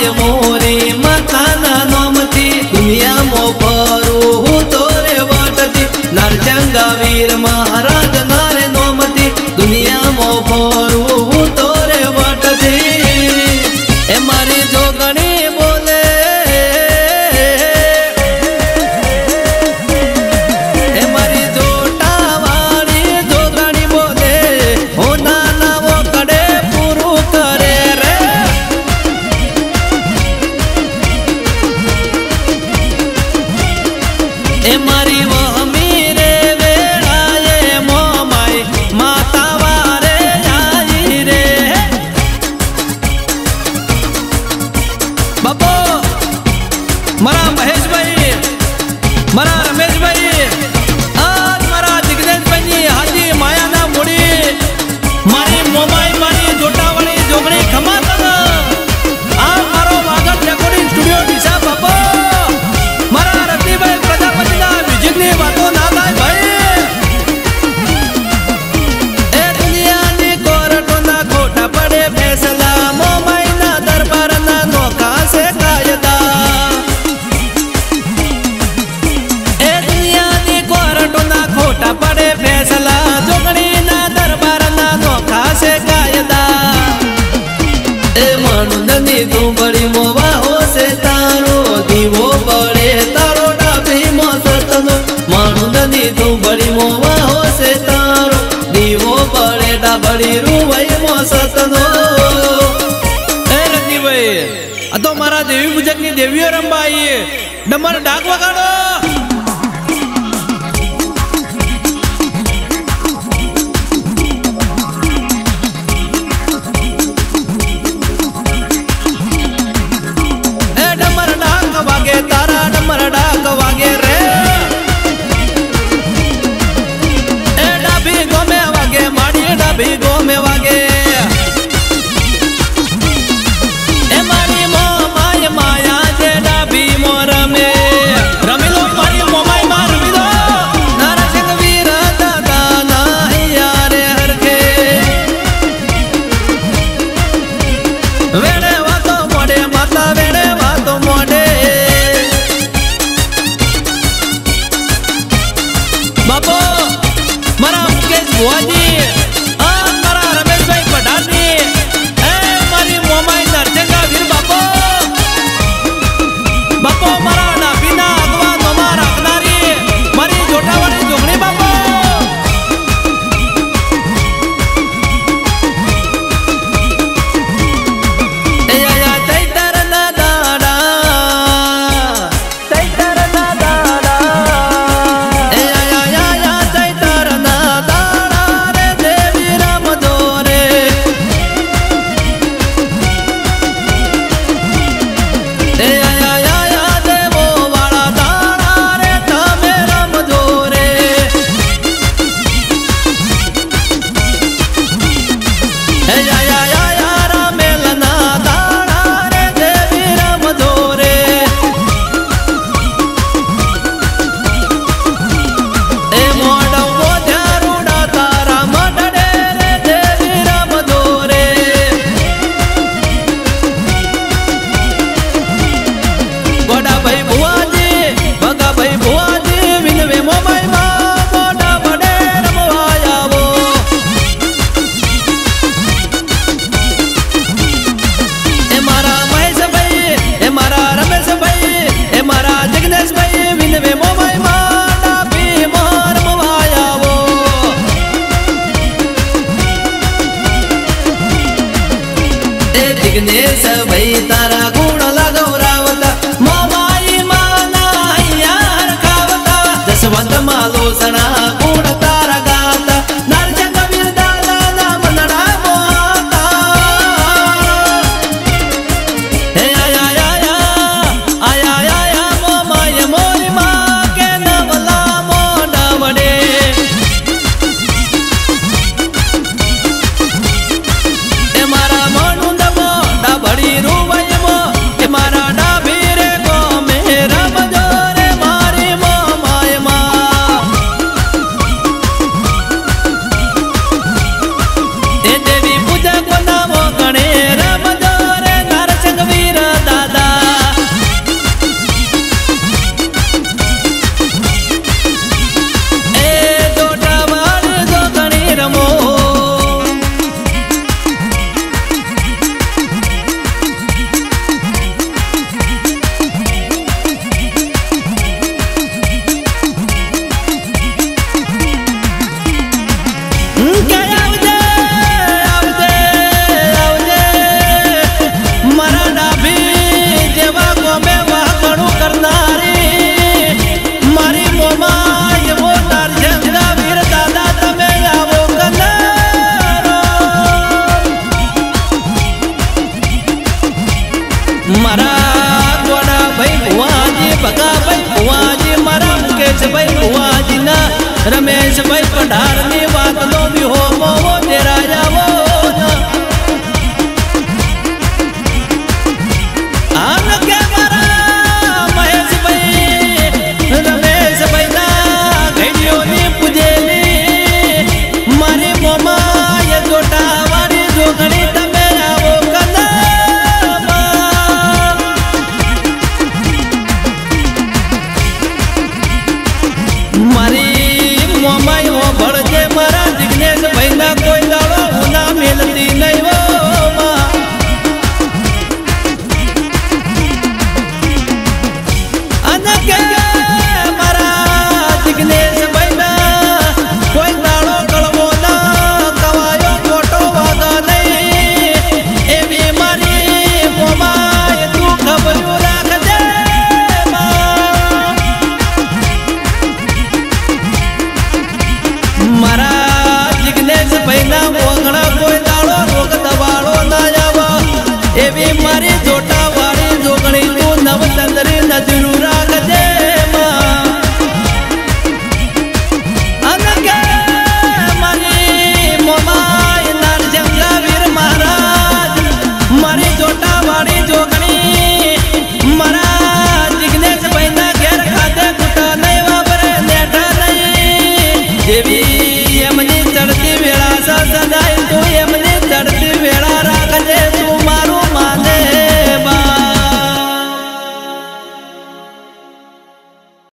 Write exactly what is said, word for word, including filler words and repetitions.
my मोरी मताना नोमती दुनिया मो परू हूँ तोरे वाटती नरचंगा वीर महाराज नारे नोमती दुनिया मो परू हूँ तोरे वाटती ए मारी जोगणी बोले ए मारी जोटा वाली जोगणी बोले हो नाना वो कड़े पूरू करे रे ए मारी वो मीरे वेड़ाए मो माई माता वारे आई रे बाबो मरा महेश भाई मरा रमेश भाई आज मरा दिग्नेश भाई हाजी माया ना मुड़ी मारी मोमाई मारी जोटा वाली जोगणी खमा तक आ मारो वागड़ रेकॉर्डिंग स्टूडियो दिशा बाबो मरा रति भाई प्रजापति ना म्यूजिक ની વાતો ના થાય ભાઈ એ દુનિયાની કોર્ટોના ખોટા પડે ફેસલા મોમાઈના દરબારના નોખા છે કાયદા એ દુનિયાની કોર્ટોના ખોટા પડે ફેસલા જોગણીના દરબારના નોખા છે કાયદા એ માણુંદની ધૂંબળી મોવા હોશે તારો દીવો બળે તારો ડાભી મોસતનો માણુંદની ધૂંબળી મોવા હોશે તારો દીવો બળે ડાભળી રૂવાઈ મોસતનો એ રતિભાઈ આ તો મારા દેવી પૂજકની દેવીઓ રંબા આવીએ ડમર ડાક વગાડો ए डमर डाक वागे तारा डमर डाक वागे रे ए डाभी गोमे वागे माड़ी डाभी गोमे वागे ए मारी मो माय माया जे डाभी मो रमे रमी लो मारी मो माय मार रमी दो नरसिंह वीर दादा ना यारे हरखे वेड़े वातो मोड़े माता वेड़े वातो मोड़े बापो मरा मुकेश बुआजी आ मरा रमेश भाई पठानी ए मारी मोमाई नरचंगा वीर बापो बापो मरा डाबीना अगवा नोमा राखनारी मारी जोटावाળી જોગણી बापो ए आया तैतरना दाड़ा तैतरना दाड़ा ए आया या या तैतरना दाड़ा रे देवी राम दोरे ए आया या या देवो वाला दाड़ा रे तमे राम दोरे ए आया या या रामेलना दाड़ा रे देवी राम दोरे ए मोडव मोध्यारूडा तारा मडडे रे देवी राम दोरे गोडा भाई बुआजी बगा भाई बुआजी विनवे मोमाई मा मोडा बडे रमवायावो ए मारा महेश भाई ए मारा रमेश भाई ए मारा जगनेश भाई विनवे मोमाई मा डाबी मोर मवायावो ए जिग्नेश भाई तारा गुण लगवरावता मोमाई माना यार खावता जसवंत मालो सणा गुण तारा गाता नरचंग वीर दादा ना मनडा मोता हे आया आया आया आया मोमाई मोरी मा के नवला मोडा वडे ए मारा माणुंद मोडा बड़ी रूवाई मो भाई बुआजी ना रमेश भाई पढ़ार नी बात लो भी हो मोमो तेरा जावो आन के मारा महेश भाई रमेश भाई ना घड़ियों नी पुजेली मारी मोमा ये जोटा वाली जोगणी तमे आवो कदम मारी मोमाई हो भड़के मारा जिग्नेश भाई ना कोई दाड़ो होना मिलती नहीं वो अनके मारा जिग्नेश भाई ना कोई दाड़ो कड़वो ना कवायो मोटो वागा नहीं ए भी मारी मोमाई तू खबर राख दे मारा जिग्नेश भाई ना वगड़ा कोई दाड़ो रोग दबाड़ो ना जावा ए भी मारी जोटा वाली जोगणी तू नव चंद्री नजरू राख दे अनके मारी मोमाई नार जंगा वीर महाराज मारी जोटा वाली जोगणी मारा जिग्नेश भाई ना घेर खाते कुटा नहीं वापरे नेठा नहीं देवी